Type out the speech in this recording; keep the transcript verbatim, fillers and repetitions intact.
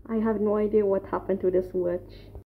I have no idea what happened to this watch.